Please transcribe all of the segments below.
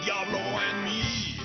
diablo en mí.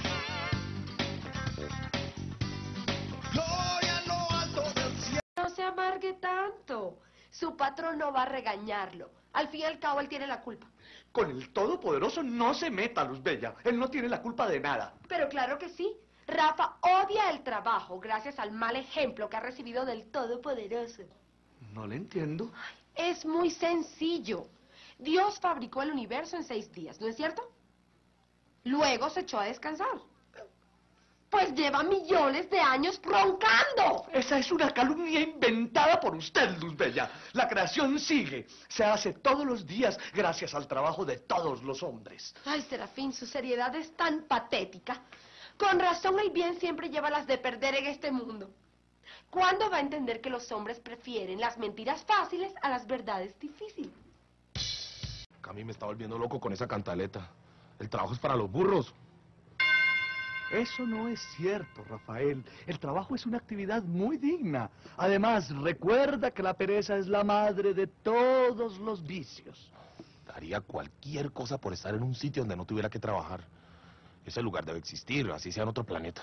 Gloria en lo alto del cielo. No se amargue tanto. Su patrón no va a regañarlo. Al fin y al cabo, él tiene la culpa. Con el Todopoderoso no se meta, Luzbella. Él no tiene la culpa de nada. Pero claro que sí. Rafa odia el trabajo gracias al mal ejemplo que ha recibido del Todopoderoso. No le entiendo. Es muy sencillo. Dios fabricó el universo en 6 días, ¿no es cierto? Luego se echó a descansar. Pues lleva millones de años roncando. Esa es una calumnia inventada por usted, Luzbella. La creación sigue. Se hace todos los días gracias al trabajo de todos los hombres. Ay, Serafín, su seriedad es tan patética. Con razón el bien siempre lleva las de perder en este mundo. ¿Cuándo va a entender que los hombres prefieren las mentiras fáciles a las verdades difíciles? Cami me está volviendo loco con esa cantaleta. El trabajo es para los burros. Eso no es cierto, Rafael. El trabajo es una actividad muy digna. Además, recuerda que la pereza es la madre de todos los vicios. Daría cualquier cosa por estar en un sitio donde no tuviera que trabajar. Ese lugar debe existir, así sea en otro planeta.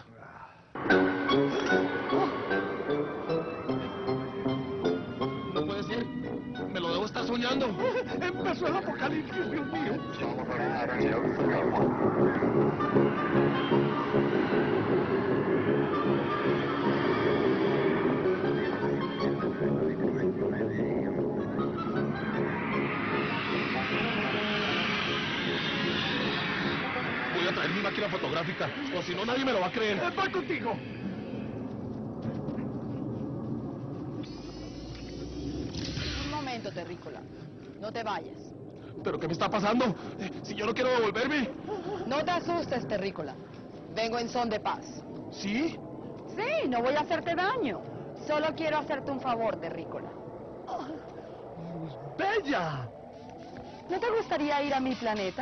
No puede ser. Me lo debo estar soñando. Empezó el apocalipsis, Dios mío. Voy a traer mi máquina fotográfica, o si no nadie me lo va a creer. ¡Voy contigo! Un momento, terrícola. No te vayas. ¿Pero qué me está pasando? Si yo no quiero devolverme. No te asustes, terrícola. Vengo en son de paz. ¿Sí? Sí, no voy a hacerte daño. Solo quiero hacerte un favor, terrícola. ¡Bella! ¿No te gustaría ir a mi planeta?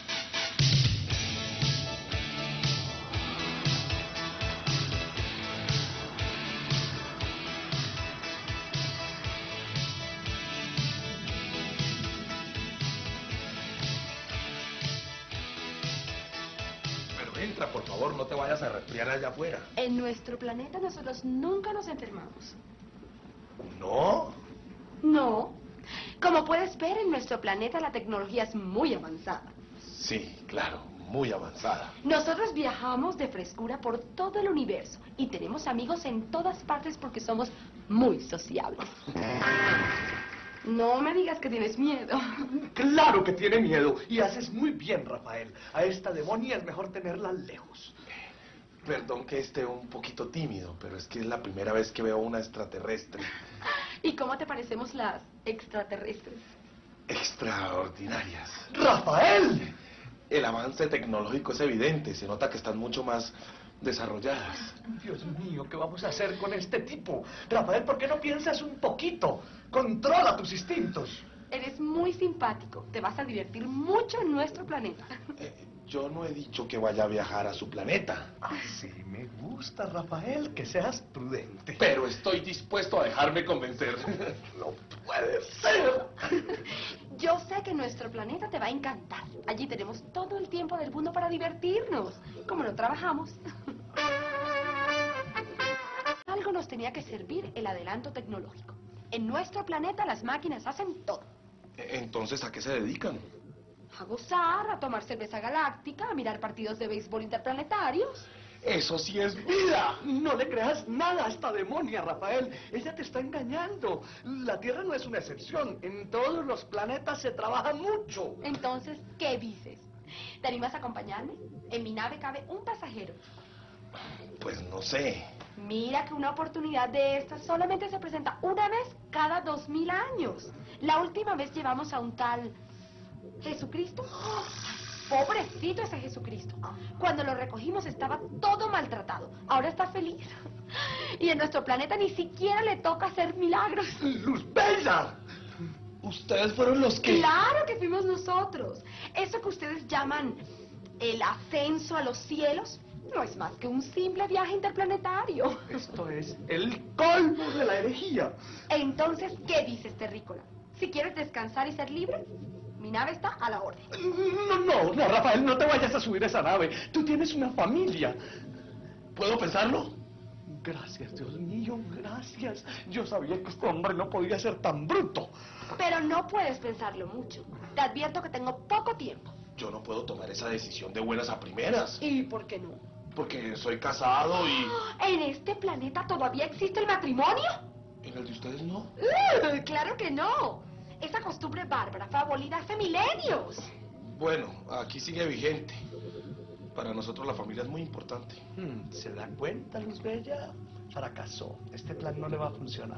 Pero entra, por favor, no te vayas a resfriar allá afuera. En nuestro planeta nosotros nunca nos enfermamos. ¿No? No. Como puedes ver, en nuestro planeta la tecnología es muy avanzada. Sí, claro, muy avanzada. Nosotros viajamos de frescura por todo el universo y tenemos amigos en todas partes porque somos muy sociables. No me digas que tienes miedo. Claro que tiene miedo. Y haces muy bien, Rafael. A esta demonia es mejor tenerla lejos. Perdón que esté un poquito tímido, pero es que es la primera vez que veo una extraterrestre. ¿Y cómo te parecemos las extraterrestres? Extraordinarias. ¡Rafael! El avance tecnológico es evidente, se nota que están mucho más desarrolladas. Dios mío, ¿qué vamos a hacer con este tipo? Rafael, ¿por qué no piensas un poquito? Controla tus instintos. Eres muy simpático. Te vas a divertir mucho en nuestro planeta. Yo no he dicho que vaya a viajar a su planeta. Así me gusta, Rafael, que seas prudente. Pero estoy dispuesto a dejarme convencer. No puede ser. Yo sé que nuestro planeta te va a encantar. Allí tenemos todo el tiempo del mundo para divertirnos. Como no trabajamos. Algo nos tenía que servir el adelanto tecnológico. En nuestro planeta las máquinas hacen todo. Entonces, ¿a qué se dedican? A gozar, a tomar cerveza galáctica, a mirar partidos de béisbol interplanetarios. ¡Eso sí es vida! No le creas nada a esta demonia, Rafael. Ella te está engañando. La Tierra no es una excepción. En todos los planetas se trabaja mucho. Entonces, ¿qué dices? ¿Te animas a acompañarme? En mi nave cabe un pasajero. Pues no sé. Mira que una oportunidad de estas solamente se presenta una vez cada 2000 años. La última vez llevamos a un tal Jesucristo. Pobrecito ese Jesucristo. Cuando lo recogimos estaba todo maltratado. Ahora está feliz. Y en nuestro planeta ni siquiera le toca hacer milagros. ¡Luzbella! ¿Ustedes fueron los que...? Claro que fuimos nosotros. Eso que ustedes llaman el ascenso a los cielos no es más que un simple viaje interplanetario. Esto es el colmo de la herejía. Entonces, ¿qué dices, terrícola? Si quieres descansar y ser libre, Mi nave está a la orden. No, Rafael, no te vayas a subir a esa nave. Tú tienes una familia. ¿Puedo pensarlo? Gracias, Dios mío, gracias. Yo sabía que este hombre no podía ser tan bruto. Pero no puedes pensarlo mucho. Te advierto que tengo poco tiempo. Yo no puedo tomar esa decisión de buenas a primeras. ¿Y por qué no? Porque soy casado y... ¿En este planeta todavía existe el matrimonio? ¿En el de ustedes no? Claro que no. Esa costumbre bárbara fue abolida hace milenios. Bueno, aquí sigue vigente. Para nosotros la familia es muy importante. ¿Se da cuenta, Luz Bella? Fracasó. Este plan no le va a funcionar.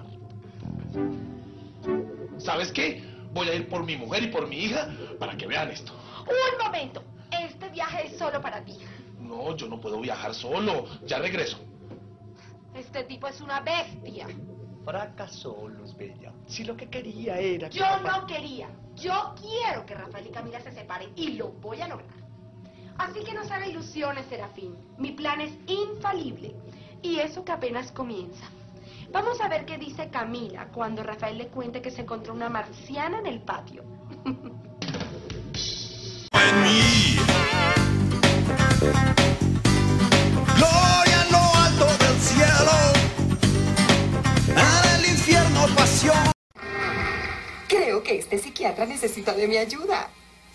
¿Sabes qué? Voy a ir por mi mujer y por mi hija para que vean esto. Un momento. Este viaje es solo para ti. No, yo no puedo viajar solo. Ya regreso. Este tipo es una bestia. Fracasó, Luz Bella. Si lo que quería era... que Yo Rafael- no quería. Yo quiero que Rafael y Camila se separen y lo voy a lograr. Así que no se haga ilusiones, Serafín. Mi plan es infalible. Y eso que apenas comienza. Vamos a ver qué dice Camila cuando Rafael le cuente que se encontró una marciana en el patio. Gloria en lo alto del cielo, en el infierno pasión. Creo que este psiquiatra necesita de mi ayuda.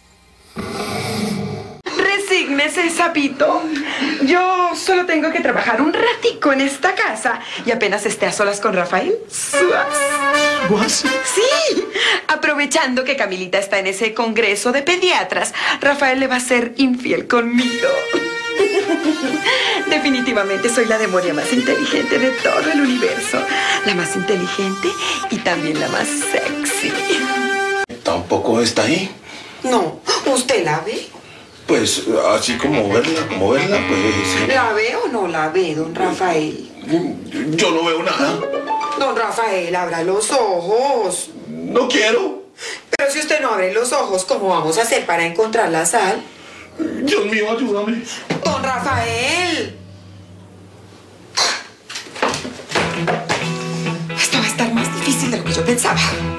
Resígnese, sapito. Yo solo tengo que trabajar un ratico en esta casa y apenas esté a solas con Rafael. ¿Suas? Sí, aprovechando que Camilita está en ese congreso de pediatras, Rafael le va a ser infiel conmigo. Definitivamente soy la demonia más inteligente de todo el universo. La más inteligente y también la más sexy. ¿Tampoco está ahí? No, ¿usted la ve? Pues así como verla, pues... ¿La ve o no la ve, don Rafael? Yo no veo nada. Don Rafael, abra los ojos. No quiero. Pero si usted no abre los ojos, ¿cómo vamos a hacer para encontrar la sal? Dios mío, ayúdame. Don Rafael. Esto va a estar más difícil de lo que yo pensaba.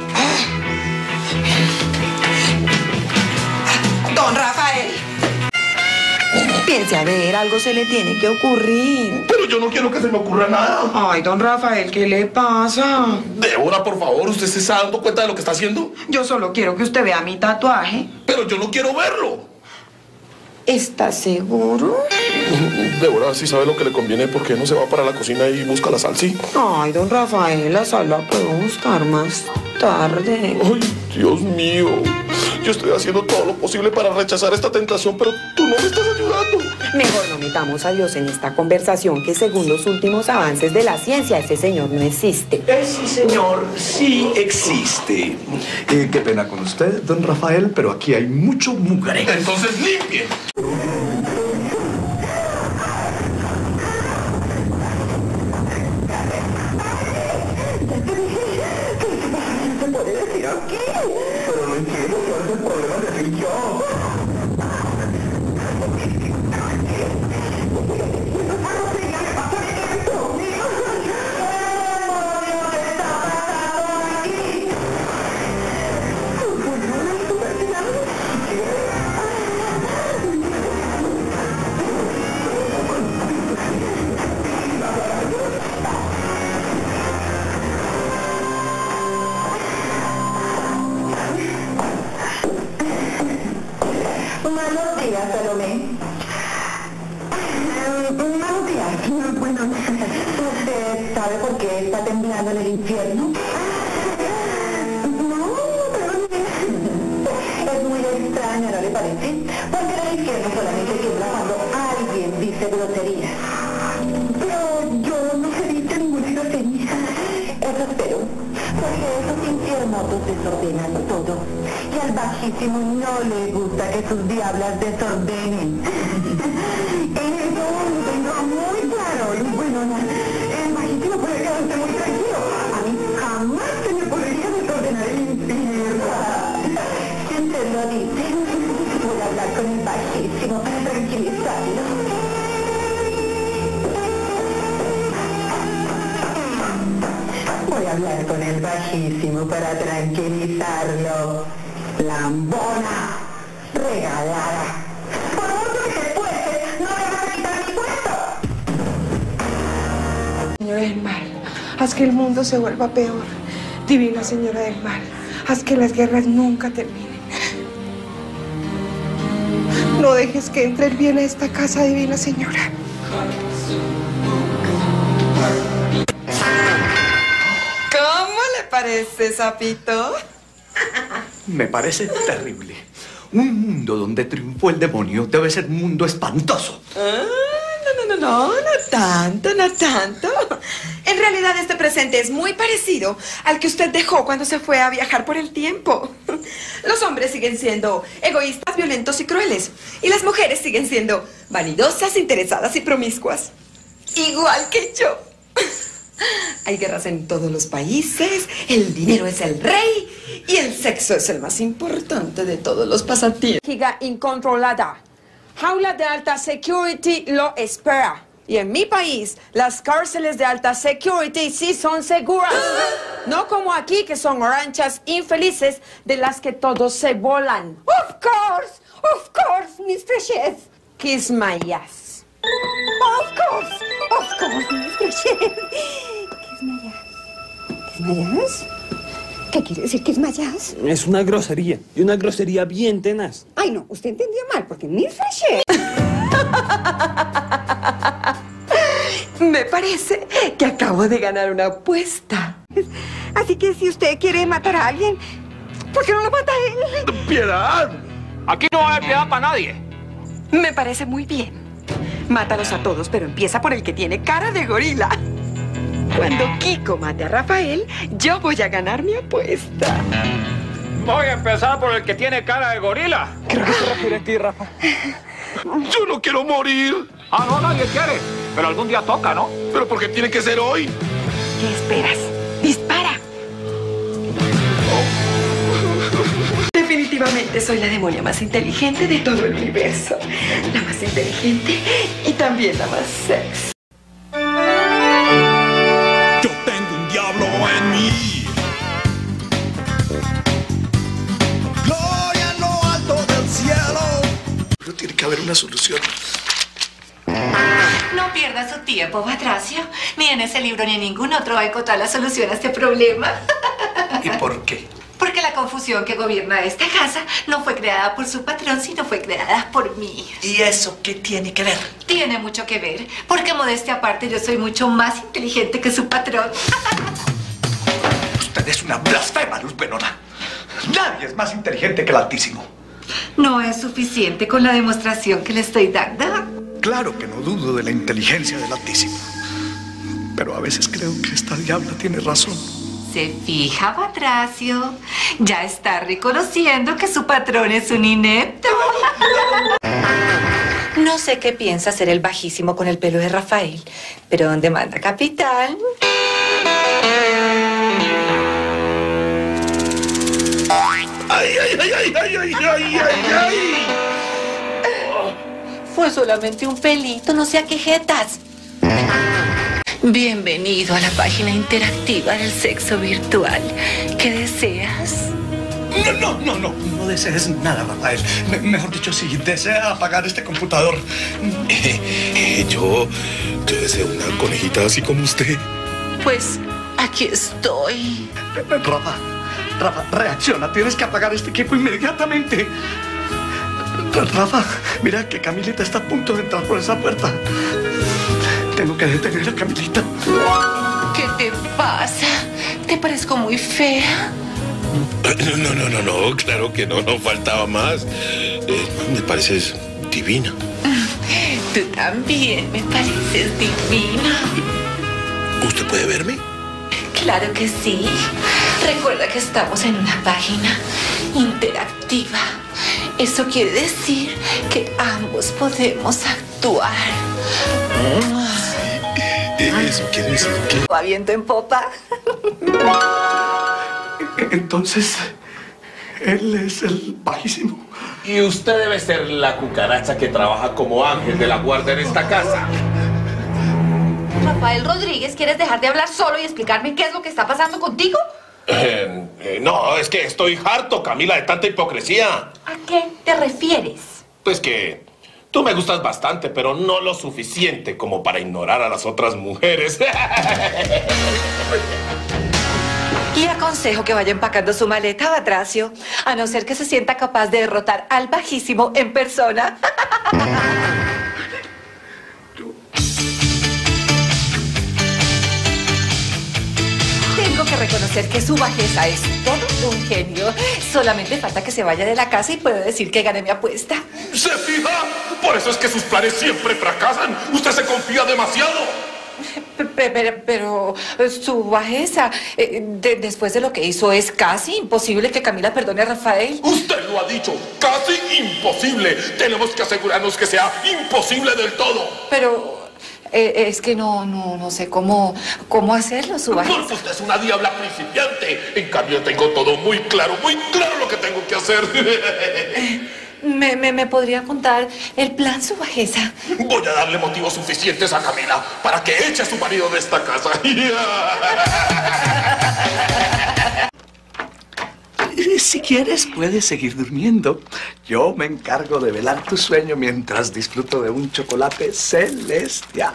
Don Rafael. Piense a ver, algo se le tiene que ocurrir. Pero yo no quiero que se me ocurra nada. Ay, don Rafael, ¿qué le pasa? Débora, por favor, ¿usted se está dando cuenta de lo que está haciendo? Yo solo quiero que usted vea mi tatuaje. Pero yo no quiero verlo. ¿Está seguro? Débora, si sabe lo que le conviene, ¿por qué no se va para la cocina y busca la sal, sí? Ay, don Rafael, la sal la puedo buscar más tarde. Ay, Dios mío. Yo estoy haciendo todo lo posible para rechazar esta tentación, pero tú no me estás ayudando. Mejor no metamos a Dios en esta conversación, que según los últimos avances de la ciencia, ese señor no existe. Sí, señor, sí existe. Qué pena con usted, don Rafael, pero aquí hay mucho mugre. Entonces limpie. Malos días, Salomé. Malos días. Bueno, ¿usted sabe por qué está temblando en el infierno? No, pero es muy extraño, ¿no le parece? Porque en el infierno solamente tiembla cuando alguien dice groserías. Pero yo no he dicho ninguna grosería. Eso espero, porque esos infiernosos desordenan todo. Y al Bajísimo no le gusta que sus diablas desordenen. Eso lo tengo muy claro. Bueno, el Bajísimo puede quedarse muy tranquilo. A mí jamás se me podría desordenar el infierno. Si usted lo dice, voy a hablar con el Bajísimo para tranquilizarlo. Voy a hablar con el Bajísimo para tranquilizarlo. lambona, regalada. Por mucho que te esfuerces, no me vas a quitar mi puesto. Señora del Mal, haz que el mundo se vuelva peor. Divina Señora del Mal, haz que las guerras nunca terminen. No dejes que entre el bien a esta casa, Divina Señora. ¿Cómo le parece, sapito? Me parece terrible. Un mundo donde triunfó el demonio debe ser un mundo espantoso. No tanto, no tanto. En realidad este presente es muy parecido al que usted dejó cuando se fue a viajar por el tiempo. Los hombres siguen siendo egoístas, violentos y crueles. Y las mujeres siguen siendo vanidosas, interesadas y promiscuas. Igual que yo. Hay guerras en todos los países, el dinero es el rey y el sexo es el más importante de todos los pasatiempos. Giga incontrolada. Jaula de alta security lo espera. Y en mi país, las cárceles de alta security sí son seguras. No como aquí, que son ranchas infelices de las que todos se volan. Of course, Miss Frechet. Kiss my ass. Of course, Miss Frechet. Kiss my ass. ¿Kiss my ass? ¿Qué quiere decir kiss my ass? Es una grosería, y una grosería bien tenaz. Ay, no, usted entendió mal, porque Miss Frechet... Me parece que acabo de ganar una apuesta. Así que si usted quiere matar a alguien, ¿por qué no lo mata a él? ¡Piedad! Aquí no va a haber piedad para nadie. Me parece muy bien. Mátalos a todos, pero empieza por el que tiene cara de gorila. Cuando Kiko mate a Rafael, yo voy a ganar mi apuesta. Voy a empezar por el que tiene cara de gorila. Creo que se refiere a ti, Rafa. Yo no quiero morir. Ah, no, nadie quiere. Pero algún día toca, ¿no? Pero ¿por qué tiene que ser hoy? ¿Qué esperas? ¡Dispara! Definitivamente soy la demonia más inteligente de todo el universo. La más inteligente y también la más sexy. Yo tengo un diablo en mí. Gloria en lo alto del cielo. Pero tiene que haber una solución. No pierda su tiempo, Batracio. Ni en ese libro ni en ningún otro va a encontrar la solución a este problema. ¿Y por qué? Porque la confusión que gobierna esta casa no fue creada por su patrón, sino fue creada por mí. ¿Y eso qué tiene que ver? Tiene mucho que ver, porque modestia aparte yo soy mucho más inteligente que su patrón. Usted es una blasfema, Luz Venona. Nadie es más inteligente que el Altísimo. ¿No es suficiente con la demostración que le estoy dando? Claro que no dudo de la inteligencia del Altísimo. Pero a veces creo que esta diabla tiene razón. Se fija, Batracio. Ya está reconociendo que su patrón es un inepto. No sé qué piensa hacer el bajísimo con el pelo de Rafael, pero ¿dónde manda capitán? ¡Ay, ay, ay, ay, ay, ay, ay, ay, ay! Fue solamente un pelito, no sea quejetas. Bienvenido a la página interactiva del sexo virtual. ¿Qué deseas? No desees nada, Rafael. Mejor dicho, si desea apagar este computador. Yo deseo una conejita así como usted. Pues aquí estoy. Rafa, reacciona. Tienes que apagar este equipo inmediatamente. Rafa, mira que Camilita está a punto de entrar por esa puerta. Tengo que detener a Camilita. ¿Qué te pasa? ¿Te parezco muy fea? No, claro que no faltaba más. Me pareces divina. Tú también me pareces divina. ¿Usted puede verme? Claro que sí. Recuerda que estamos en una página interactiva. Eso quiere decir que ambos podemos actuar. Eso quiere decir que... ¿Va viento en popa? Entonces, él es el bajísimo. Y usted debe ser la cucaracha que trabaja como ángel de la guarda en esta casa. Rafael Rodríguez, ¿quieres dejar de hablar solo y explicarme qué es lo que está pasando contigo? No, es que estoy harto, Camila, de tanta hipocresía. ¿A qué te refieres? Pues que tú me gustas bastante, pero no lo suficiente como para ignorar a las otras mujeres. Le aconsejo que vaya empacando su maleta, Batracio, a no ser que se sienta capaz de derrotar al bajísimo en persona. Tengo que reconocer que su bajeza es todo un genio. Solamente falta que se vaya de la casa y puedo decir que gané mi apuesta. ¿Se fija? Por eso es que sus planes siempre fracasan. Usted se confía demasiado. Pero su bajeza, después de lo que hizo, es casi imposible que Camila perdone a Rafael. Usted lo ha dicho, casi imposible. Tenemos que asegurarnos que sea imposible del todo. Pero es que no sé cómo hacerlo, su bajeza. Porque usted es una diabla principiante. En cambio, tengo todo muy claro lo que tengo que hacer. ¿Me podría contar el plan, su bajeza? Voy a darle motivos suficientes a Camila para que eche a su marido de esta casa. Si quieres, puedes seguir durmiendo. Yo me encargo de velar tu sueño mientras disfruto de un chocolate celestial.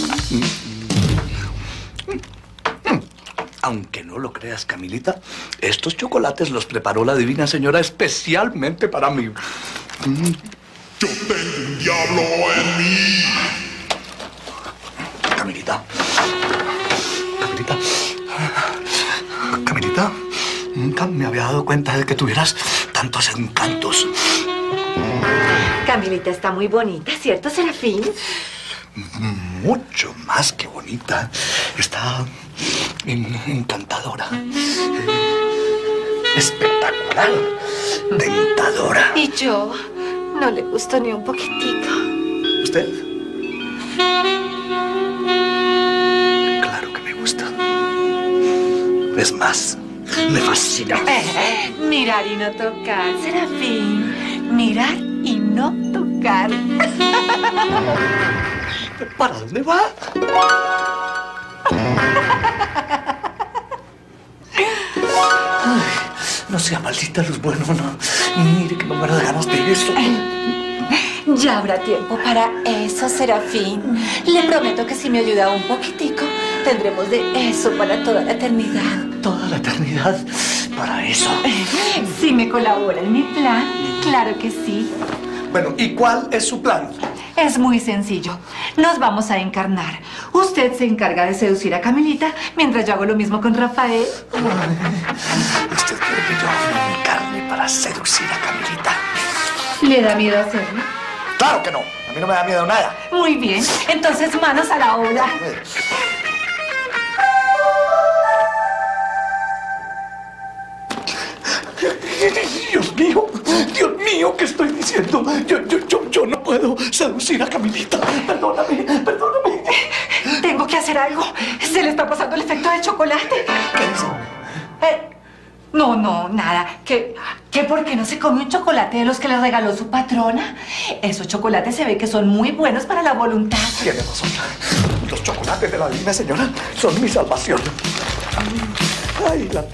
Aunque no lo creas, Camilita, estos chocolates los preparó la divina señora especialmente para mí. Yo tengo un diablo en mí. Camilita. Camilita, nunca me había dado cuenta de que tuvieras tantos encantos. Camilita está muy bonita, ¿cierto, Serafín? Mucho más que bonita. Está encantadora. Espectacular. Tentadora. Y yo no le gustó ni un poquitico. ¿Usted? Claro que me gusta. Es más, me fascina. Mirar y no tocar, Serafín. Mirar y no tocar. ¿Para dónde va? Ay, no sea maldita luz, bueno, no. Mire que no me da ganas de eso. Ya habrá tiempo para eso, Serafín. Le prometo que si me ayuda un poquitico, tendremos de eso para toda la eternidad. ¿Toda la eternidad para eso? Si me colabora en mi plan, claro que sí. Bueno, ¿y cuál es su plan? Es muy sencillo. Nos vamos a encarnar. Usted se encarga de seducir a Camilita, mientras yo hago lo mismo con Rafael. ¿Usted quiere que yo me encarne para seducir a Camilita? ¿Le da miedo hacerlo? ¡Claro que no! A mí no me da miedo nada. Muy bien. Entonces, manos a la obra. Dios mío, ¿qué estoy diciendo? Yo no puedo seducir a Camilita. Perdóname. Tengo que hacer algo. Se le está pasando el efecto del chocolate. ¿Qué hizo? No, nada. ¿Que por qué no se come un chocolate de los que le regaló su patrona? Esos chocolates se ve que son muy buenos para la voluntad. Tiene razón. Los chocolates de la divina señora son mi salvación. Ay, la...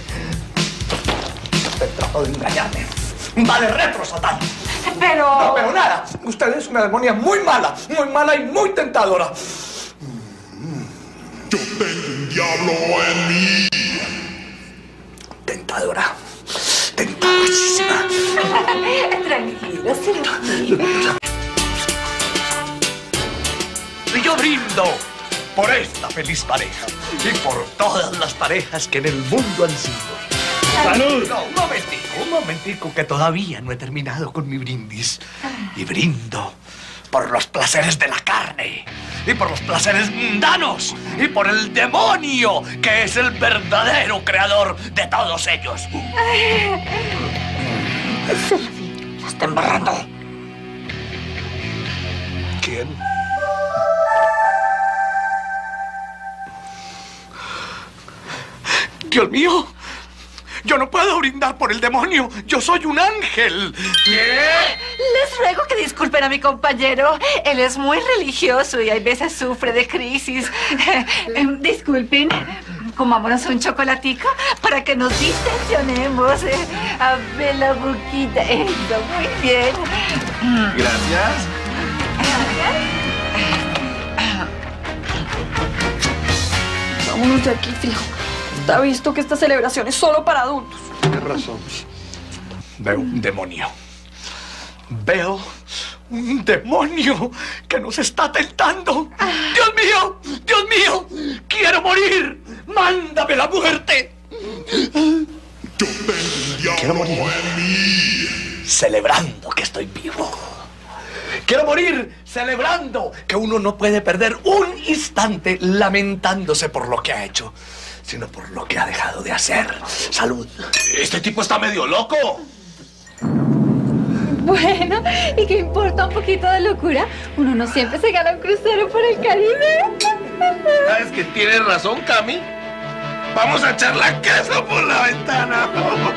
Usted trató de engañarme. ¡Vale retro, Satán! Pero... No, pero nada. Usted es una demonia muy mala y muy tentadora. Yo tengo un diablo en mí. Tentadora. Tentadorísima. Tranquilo, Serafín. Y yo brindo por esta feliz pareja y por todas las parejas que en el mundo han sido. ¡Salud! No, un momentico, que todavía no he terminado con mi brindis. Y brindo por los placeres de la carne, y por los placeres mundanos, y por el demonio, que es el verdadero creador de todos ellos. Se está embarrando. ¿Quién? ¡Dios mío! ¡Yo no puedo brindar por el demonio! ¡Yo soy un ángel! ¿Qué? Les ruego que disculpen a mi compañero. Él es muy religioso y a veces sufre de crisis. Disculpen. comámonos un chocolatico para que nos distensionemos. A ver la boquita. Eso, muy bien. Gracias. Vámonos de aquí, fijo. Está visto que esta celebración es solo para adultos. Tienes razón. Veo un demonio. Veo un demonio que nos está tentando. ¡Dios mío! ¡Dios mío! ¡Quiero morir! ¡Mándame la muerte! Quiero morir celebrando que estoy vivo. Quiero morir celebrando que uno no puede perder un instante lamentándose por lo que ha hecho, sino por lo que ha dejado de hacer. ¡Salud! Este tipo está medio loco. Bueno, ¿y qué importa un poquito de locura? Uno no siempre se gana un crucero por el Caribe. ¿Sabes que tienes razón, Cami? Vamos a echar la casa por la ventana.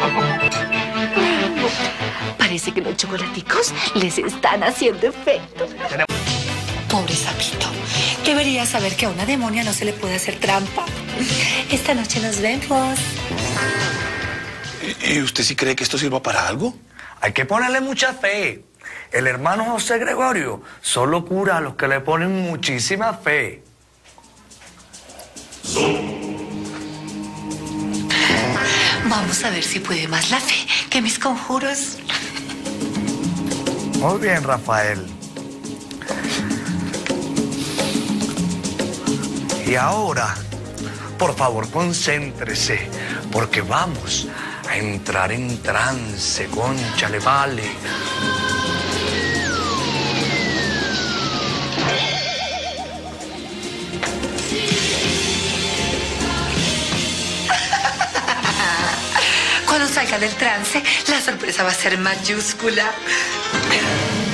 Parece que los chocolaticos les están haciendo efecto. Pobre sapito. Debería saber que a una demonia no se le puede hacer trampa. Esta noche nos vemos. ¿Y usted sí cree que esto sirva para algo? Hay que ponerle mucha fe. El hermano José Gregorio solo cura a los que le ponen muchísima fe. Vamos a ver si puede más la fe que mis conjuros. Muy bien, Rafael. Y ahora, por favor, concéntrese, porque vamos a entrar en trance, cónchale, vale. Cuando salga del trance, la sorpresa va a ser mayúscula.